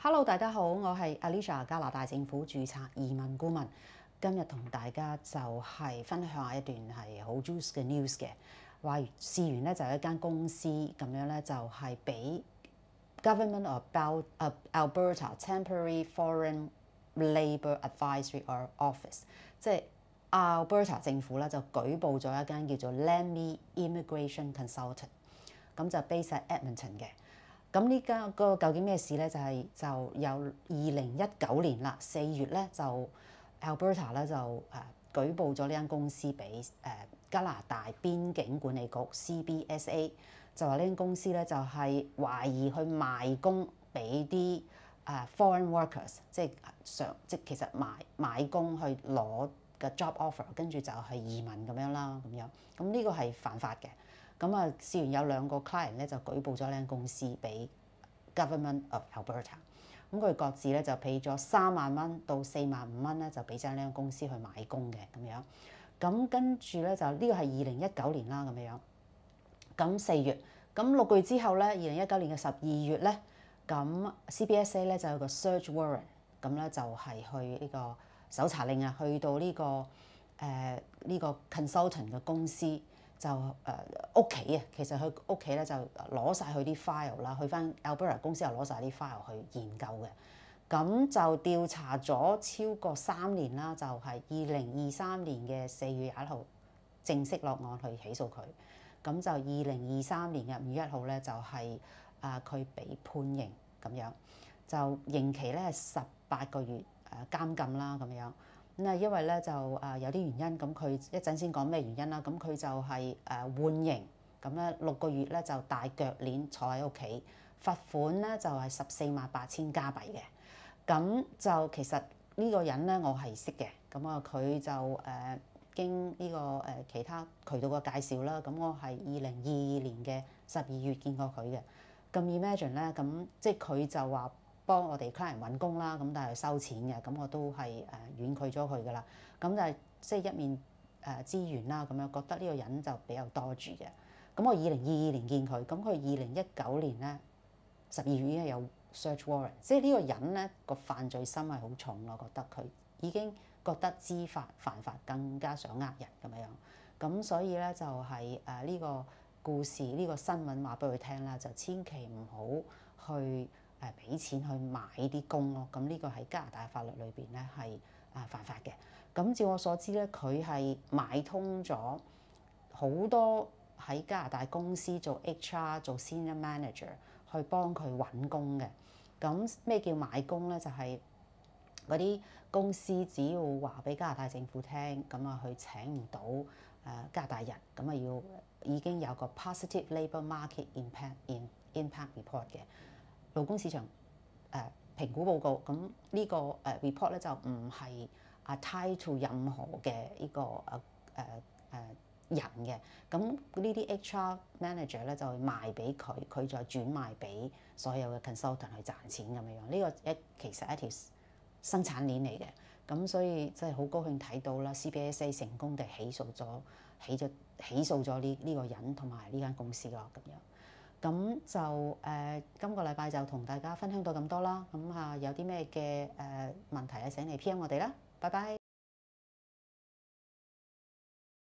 Hello，大家好，我係 Alicia，加拿大政府註冊移民顧問。今日同大家就係分享下一段係好 juice 嘅 news 嘅。話事緣咧就有一間公司咁樣咧，就係俾 Government of Alberta Temporary Foreign Labour Advisory Office， 即係 Alberta 政府咧就舉報咗一間叫做 Lamy Immigration Consultant， 咁就 base 喺 Edmonton 嘅。咁呢間個究竟咩事咧？就有2019年啦，4月咧就 Alberta 咧就舉報咗呢間公司俾加拿大邊境管理局 CBSA， 就話呢間公司咧就係懷疑去賣工俾啲foreign workers， 即其實買工去攞嘅 job offer， 跟住就係移民咁樣啦，咁樣。咁呢個係犯法嘅。咁啊，事緣有兩個 client 咧就舉報咗呢間公司俾 Government of Alberta， 咁佢各自咧就俾咗3萬蚊到4萬5蚊咧，就俾咗呢間公司去買工嘅咁樣。咁跟住咧就呢個係2019年啦咁樣。咁4月，咁6個月之後咧，2019年嘅12月咧，咁 CBSA 咧就有個 search warrant， 咁咧就係去呢個搜查令啊，去到呢個consultant 嘅公司。就屋企啊，其實佢屋企咧就攞晒佢啲 file 啦，去翻 Alberta 公司又攞晒啲 file 去研究嘅。咁就調查咗超過3年啦，就係2023年嘅4月1號正式落案去起訴佢。咁就2023年嘅5月1號咧就係佢被判刑咁樣，就刑期咧係18個月監禁啦咁樣。咁啊，因為咧就有啲原因，咁佢一陣先講咩原因啦。咁佢就係緩刑，咁咧6個月咧就戴腳鏈坐喺屋企，罰款咧就係148000加幣嘅。咁就其實呢個人咧我係識嘅，咁啊佢就經呢個其他渠道嘅介紹啦，咁我係2022年嘅12月見過佢嘅。咁 imagine 咧，咁即係佢就話幫我哋 client 揾工啦，咁但係收錢嘅，咁我都係婉拒咗佢噶啦。咁但係即係一面之緣啦，咁樣覺得呢個人就比較多住嘅。咁我2022年見佢，咁佢2019年咧12月已經有 search warrant， 即係呢個人咧個犯罪心係好重咯，覺得佢已經覺得知法犯法，更加想呃人咁樣。咁所以咧就係呢個故事呢個新聞話俾佢聽啦，就千祈唔好去俾錢去買啲工咯。咁呢個喺加拿大法律裏邊咧係犯法嘅。咁照我所知咧，佢係買通咗好多喺加拿大公司做 HR 做 senior manager 去幫佢揾工嘅。咁咩叫買工咧？就係嗰啲公司只要話俾加拿大政府聽，咁啊佢請唔到加拿大人，咁啊要已經有個 positive labour market impact report 嘅勞工市場評估報告。咁呢個report 咧就唔係tie to 任何嘅呢個人嘅。咁呢啲 HR manager 咧就會賣俾佢，佢再轉賣俾所有嘅 consultant 去賺錢咁樣。呢個其實一條生產鏈嚟嘅。咁所以真係好高興睇到啦 ，CBSA 成功地起訴咗呢個人同埋呢間公司咯咁樣。咁就今個禮拜就同大家分享到咁多啦。咁有啲咩嘅問題咧，請你 PM 我哋啦。拜拜。